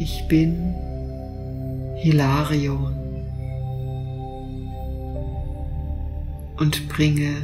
Ich bin Hilarion und bringe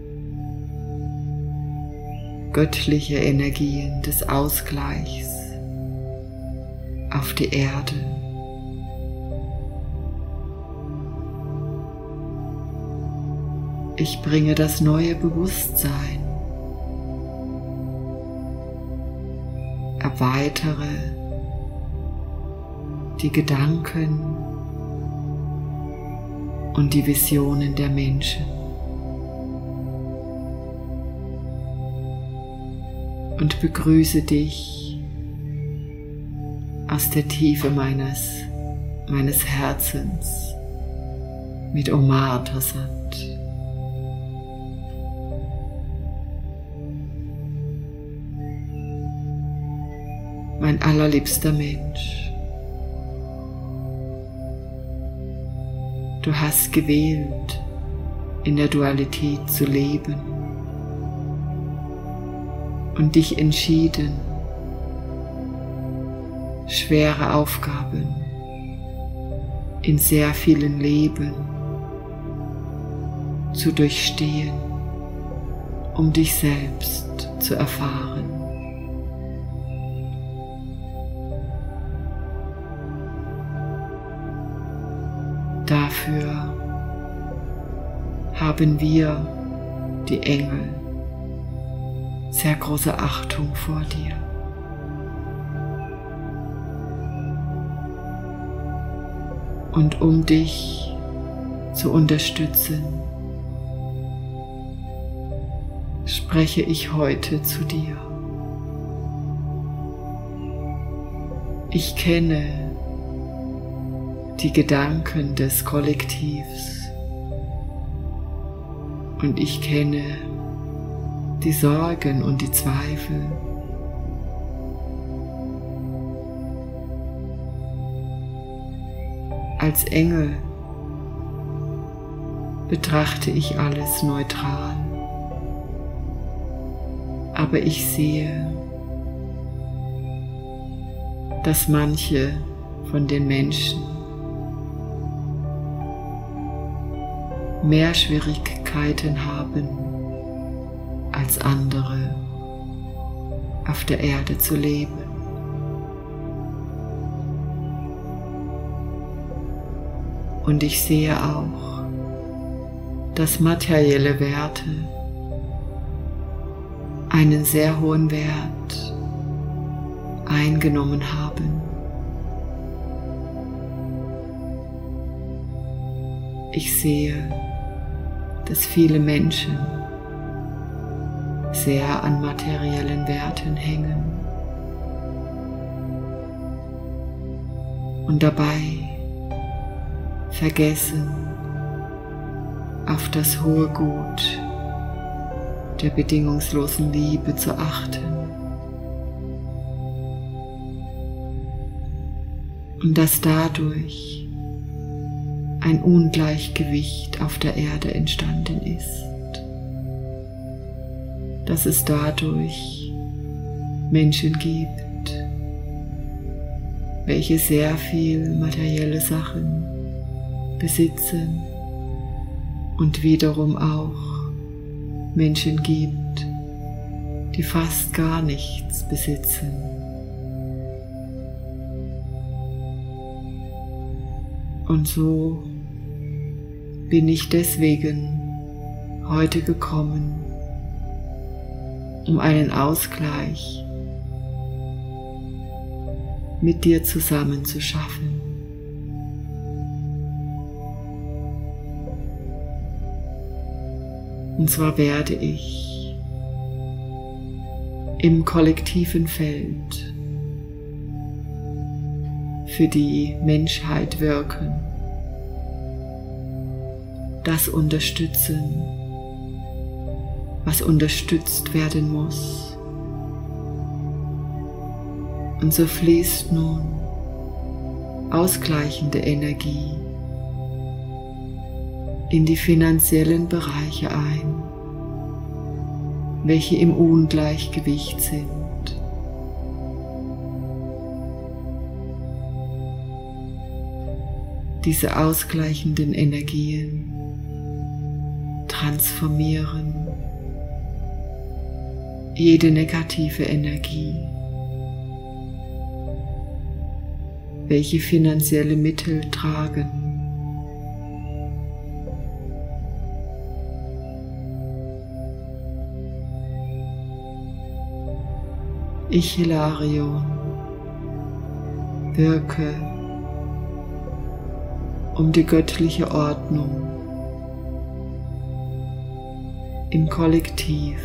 göttliche Energien des Ausgleichs auf die Erde. Ich bringe das neue Bewusstsein, erweitere die Gedanken und die Visionen der Menschen und begrüße dich aus der Tiefe meines Herzens mit Omar Tassat. Mein allerliebster Mensch, du hast gewählt, in der Dualität zu leben und dich entschieden, schwere Aufgaben in sehr vielen Leben zu durchstehen, um dich selbst zu erfahren. Dafür haben wir, die Engel, sehr große Achtung vor dir. Und um dich zu unterstützen, spreche ich heute zu dir. Ich kenne die Gedanken des Kollektivs und ich kenne die Sorgen und die Zweifel. Als Engel betrachte ich alles neutral, aber ich sehe, dass manche von den Menschen mehr Schwierigkeiten haben als andere, auf der Erde zu leben. Und ich sehe auch, dass materielle Werte einen sehr hohen Wert eingenommen haben. Ich sehe, dass viele Menschen sehr an materiellen Werten hängen und dabei vergessen, auf das hohe Gut der bedingungslosen Liebe zu achten. Und dass dadurch ein Ungleichgewicht auf der Erde entstanden ist. Dass es dadurch Menschen gibt, welche sehr viel materielle Sachen besitzen und wiederum auch Menschen gibt, die fast gar nichts besitzen. Und so bin ich deswegen heute gekommen, um einen Ausgleich mit dir zusammen zu schaffen. Und zwar werde ich im kollektiven Feld für die Menschheit wirken, das unterstützen, was unterstützt werden muss. Und so fließt nun ausgleichende Energie in die finanziellen Bereiche ein, welche im Ungleichgewicht sind. diese ausgleichenden Energien transformieren jede negative Energie, welche finanzielle Mittel tragen. Ich, Hilarion, wirke um die göttliche Ordnung im Kollektiv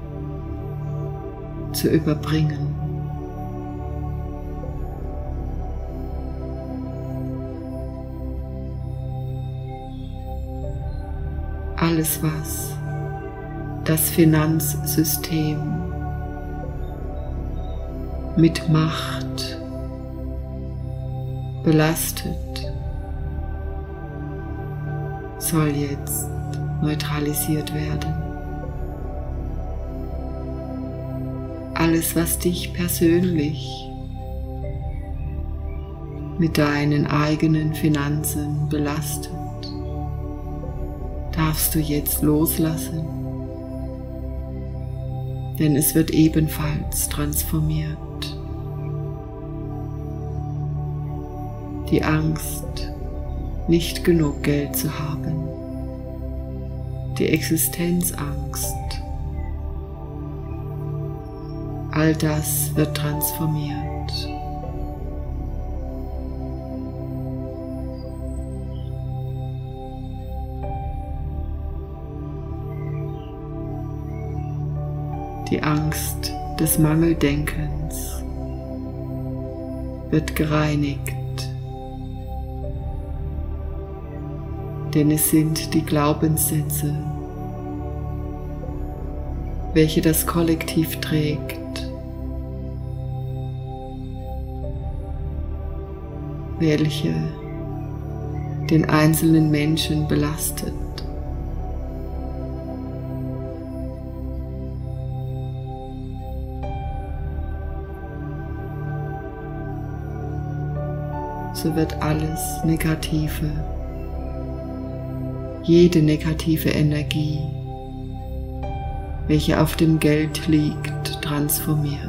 zu überbringen. Alles, was das Finanzsystem mit Macht belastet, soll jetzt neutralisiert werden. Alles, was dich persönlich mit deinen eigenen Finanzen belastet, darfst du jetzt loslassen, denn es wird ebenfalls transformiert. Die Angst, nicht genug Geld zu haben, die Existenzangst, all das wird transformiert. Die Angst des Mangeldenkens wird gereinigt, denn es sind die Glaubenssätze, welche das Kollektiv trägt, welche den einzelnen Menschen belastet. So wird alles Negative, jede negative Energie, welche auf dem Geld liegt, transformiert.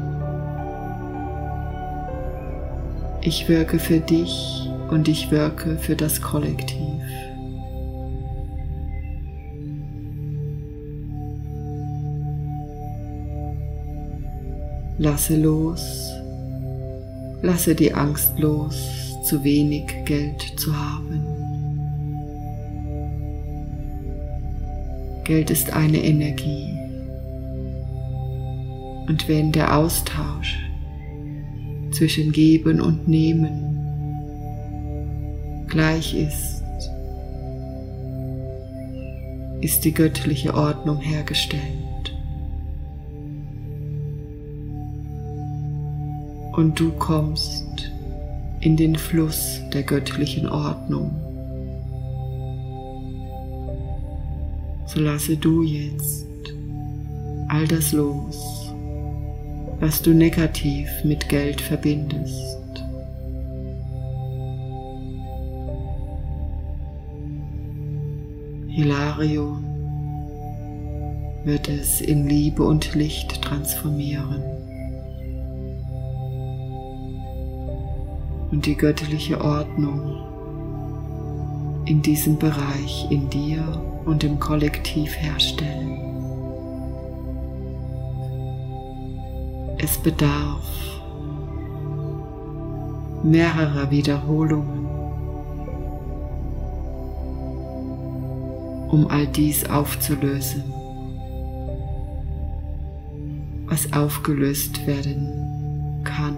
Ich wirke für dich und ich wirke für das Kollektiv. Lasse los, lasse die Angst los, zu wenig Geld zu haben. Geld ist eine Energie. Und wenn der Austausch zwischen Geben und Nehmen gleich ist, ist die göttliche Ordnung hergestellt. Und du kommst in den Fluss der göttlichen Ordnung. So lasse du jetzt all das los, was du negativ mit Geld verbindest. Hilarion wird es in Liebe und Licht transformieren. Und die göttliche Ordnung in diesem Bereich in dir und im Kollektiv herstellen. Es bedarf mehrerer Wiederholungen, um all dies aufzulösen, was aufgelöst werden kann.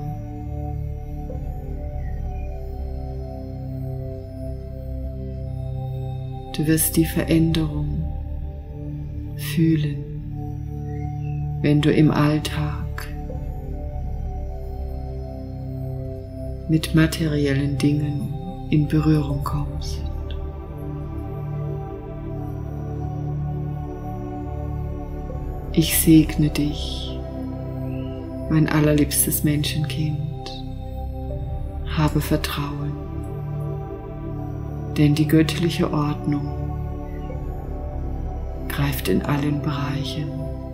Du wirst die Veränderung fühlen, wenn du im Alltag mit materiellen Dingen in Berührung kommst. Ich segne dich, mein allerliebstes Menschenkind. Habe Vertrauen. Denn die göttliche Ordnung greift in allen Bereichen.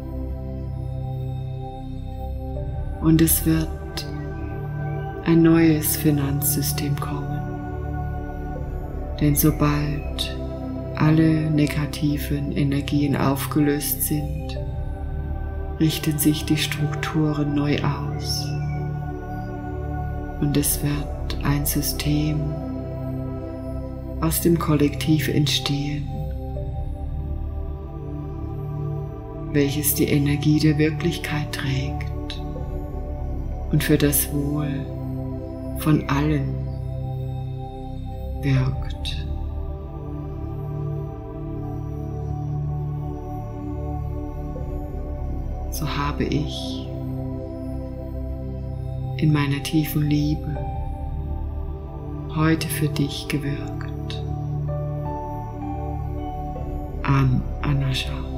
Und es wird ein neues Finanzsystem kommen. Denn sobald alle negativen Energien aufgelöst sind, richten sich die Strukturen neu aus. Und es wird ein System aus dem Kollektiv entstehen, welches die Energie der Wirklichkeit trägt und für das Wohl von allen wirkt. So habe ich in meiner tiefen Liebe heute für dich gewirkt. An Anascha.